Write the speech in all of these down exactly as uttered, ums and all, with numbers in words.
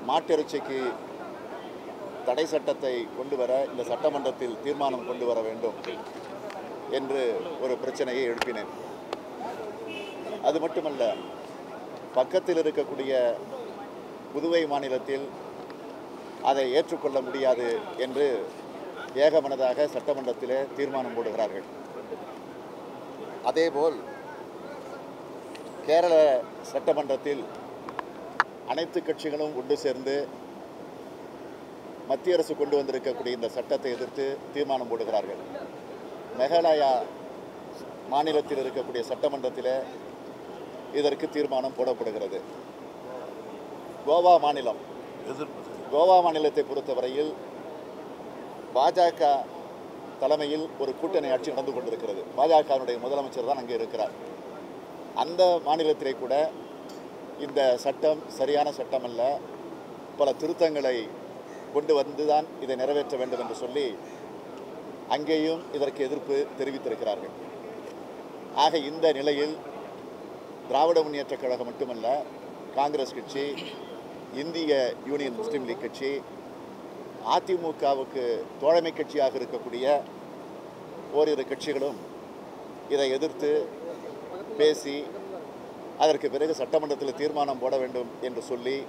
மாட்டிறைச்சிக்கு தடை சட்டத்தை கொண்டு வர இந்த சட்டமன்றத்தில் தீர்மானம் கொண்டு வர வேண்டும் என்று ஒரு பிரச்சனையை எழுப்பினேன். அது மட்டுமல்ல, பக்கத்தில் இருக்கக்கூடிய புதுவை மாநிலத்தில் அதை ஏற்றுக்கொள்ள முடியாது என்று ஏகமனதாக சட்டமன்றத்திலே தீர்மானம் போடுகிறார்கள். அதேபோல் கேரள சட்டமன்றத்தில் அனைத்து கட்சிகளும் ஒன்று சேர்ந்து மத்திய அரசு கொண்டு வந்திருக்கக்கூடிய இந்த சட்டத்தை எதிர்த்து தீர்மானம் போடுகிறார்கள். மேகாலயா மாநிலத்தில் இருக்கக்கூடிய சட்டமன்றத்தில் இதற்கு தீர்மானம் போடப்படுகிறது. கோவா மாநிலம் கோவா மாநிலத்தை பொறுத்தவரையில் பாஜக தலைமையில் ஒரு கூட்டணி ஆட்சி நடந்து கொண்டிருக்கிறது. பாஜகவினுடைய முதலமைச்சர் தான் அங்கே இருக்கிறார். அந்த மாநிலத்திலே கூட இந்த சட்டம் சரியான சட்டம் அல்ல, பல திருத்தங்களை கொண்டு வந்துதான் இதை நிறைவேற்ற வேண்டும் என்று சொல்லி அங்கேயும் இதற்கு எதிர்ப்பு தெரிவித்திருக்கிறார்கள். ஆக இந்த நிலையில் திராவிட முன்னேற்றக் கழகம் மட்டுமல்ல, காங்கிரஸ் கட்சி, இந்திய யூனியன் முஸ்லீம் லீக் கட்சி, அதிமுகவுக்கு தோழமை கட்சியாக இருக்கக்கூடிய ஓரிரு கட்சிகளும் இதை எதிர்த்து பேசி அதற்கு பிறகு சட்டமன்றத்தில் தீர்மானம் போட வேண்டும் என்று சொல்லி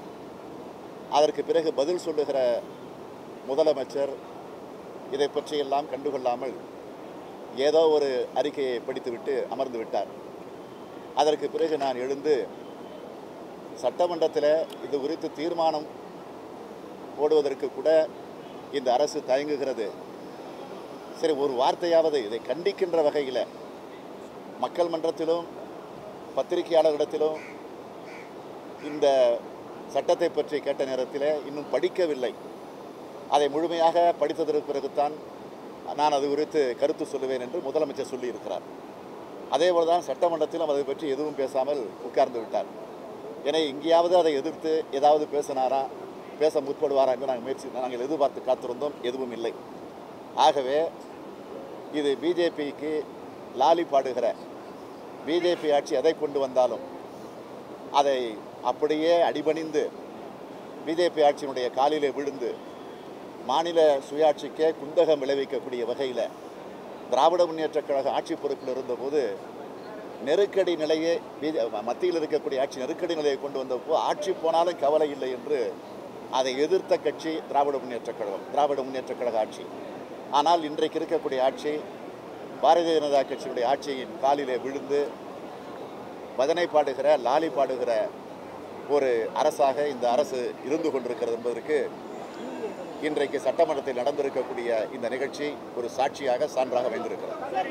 அதற்கு பிறகு பதில் சொல்லுகிற முதலமைச்சர் இதை பற்றியெல்லாம் கண்டுகொள்ளாமல் ஏதோ ஒரு அறிக்கையை படித்துவிட்டு அமர்ந்து விட்டார். அதற்கு பிறகு நான் எழுந்து சட்டமன்றத்தில் இது குறித்து தீர்மானம் போடுவதற்கு கூட இந்த அரசு தயங்குகிறது. சரி, ஒரு வார்த்தையாவது இதை கண்டிக்கின்ற வகையில் மக்கள் மன்றத்திலும் பத்திரிகையாளர்களிடத்திலும் இந்த சட்டத்தை பற்றி கேட்ட நேரத்தில் இன்னும் படிக்கவில்லை. அதை முழுமையாக படித்ததற்கு பிறகுத்தான் நான் அது குறித்து கருத்து சொல்லுவேன் என்று முதலமைச்சர் சொல்லியிருக்கிறார். அதேபோல் தான் சட்டமன்றத்திலும் அதை பற்றி எதுவும் பேசாமல் உட்கார்ந்து விட்டார். எனவே இங்கேயாவது அதை எதிர்த்து ஏதாவது பேசினாரா, பேச முற்படுவாரா என்று நாங்கள் முயற்சி நாங்கள் எதிர்பார்த்து காத்திருந்தோம். எதுவும் இல்லை. ஆகவே இது பிஜேபிக்கு லாலி பாடுகிற பிஜேபி ஆட்சி எதை கொண்டு வந்தாலும் அதை அப்படியே அடிபணிந்து பிஜேபி ஆட்சியினுடைய காலிலே விழுந்து மாநில சுயாட்சிக்கே குந்தகம் விளைவிக்கக்கூடிய வகையில் திராவிட முன்னேற்றக் கழக ஆட்சி பொறுப்பில் இருந்தபோது நெருக்கடி நிலையே பிஜே மத்தியில் இருக்கக்கூடிய ஆட்சி நெருக்கடி நிலையை கொண்டு வந்தப்போ ஆட்சி போனாலும் கவலை இல்லை என்று அதை எதிர்த்த கட்சி திராவிட முன்னேற்றக் கழகம், திராவிட முன்னேற்றக் கழக ஆட்சி. ஆனால் இன்றைக்கு இருக்கக்கூடிய ஆட்சி பாரதிய ஜனதா கட்சியினுடைய ஆட்சியின் காலிலே விழுந்து பஜனை பாடுகிற, லாலி பாடுகிற ஒரு அரசாக இந்த அரசு இருந்து கொண்டிருக்கிறது என்பதற்கு இன்றைக்கு சட்டமன்றத்தில் நடந்திருக்கக்கூடிய இந்த நிகழ்ச்சி ஒரு சாட்சியாக, சான்றாக அமைந்திருக்கிறது.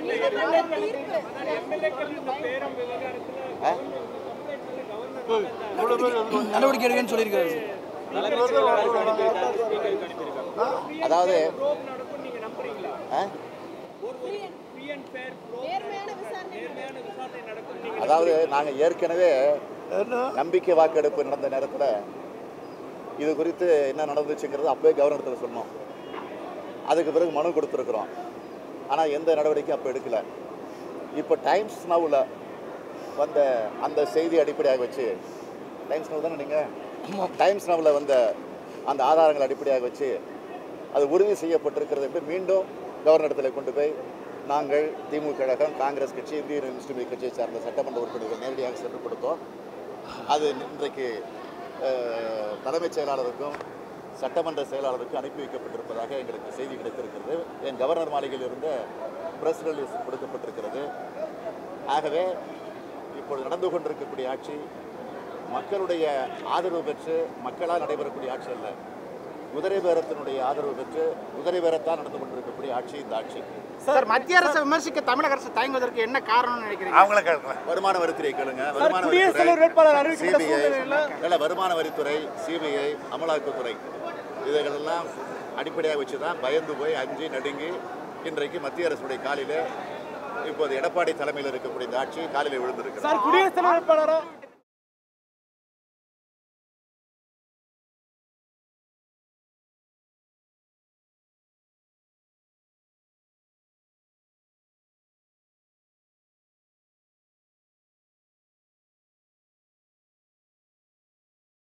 அதாவது அதாவது நாங்கள் ஏற்கனவே நம்பிக்கை வாக்கெடுப்பு நடந்த நேரத்தில் இது குறித்து என்ன நடந்துச்சுங்கிறது அப்போவே கவர்னத்தில் சொன்னோம். அதுக்கு பிறகு மனு கொடுத்துருக்குறோம். ஆனால் எந்த நடவடிக்கையும் அப்போ எடுக்கலை. இப்போ டைம்ஸ் நவ்வில் வந்த அந்த செய்தி அடிப்படையாக வச்சு, டைம்ஸ் நவ் தானே நீங்கள் டைம்ஸ் நவ்வில் வந்த அந்த ஆதாரங்களை அடிப்படையாக வச்சு அது உறுதி செய்யப்பட்டிருக்கிறது என்று மீண்டும் கவர்னரிடத்தில் கொண்டு போய் நாங்கள் திமுக கழகம், காங்கிரஸ் கட்சி, இந்திய யூனியன் முஸ்லீம் லீக் கட்சியை சார்ந்த சட்டமன்ற உறுப்பினர்கள் நேரடியாக சென்று கொடுத்தோம். அது இன்றைக்கு தலைமைச் செயலாளருக்கும் சட்டமன்ற செயலாளருக்கும் அனுப்பி வைக்கப்பட்டிருப்பதாக எங்களுக்கு செய்தி கிடைத்திருக்கிறது. என் கவர்னர் மாளிகையில் இருந்த பிரஸ் ரிலீஸ் கொடுக்கப்பட்டிருக்கிறது. ஆகவே இப்பொழுது நடந்து கொண்டிருக்கக்கூடிய ஆட்சி மக்களுடைய ஆதரவு பெற்று மக்களால் நடைபெறக்கூடிய ஆட்சி அல்ல, குதிரை பேரத்தினுடைய ஆதரவு பெற்று குதிரை பேரத்தான் நடந்து கொண்டிருக்கக்கூடிய ஆட்சி இந்த ஆட்சி. சார், மத்திய அரசு விமர்சிக்க தமிழக அரசு தயங்குவதற்கு என்ன காரணம்னு நினைக்கிறீங்க? அவங்கள கேளுங்க. வருமான வரித்துறை கேளுங்க. வருமான வரித்துறை, சிபிஐ, இல்லை வருமான வரித்துறை, சிபிஐ, அமலாக்கத்துறை இதைகளெல்லாம் அடிப்படையாக வச்சு தான் பயந்து போய் அஞ்சு நடுங்கி இன்றைக்கு மத்திய அரசுடைய காலில் இப்போது எடப்பாடி தலைமையில் இருக்கக்கூடிய இந்த ஆட்சி காலில் விழுந்திருக்கு.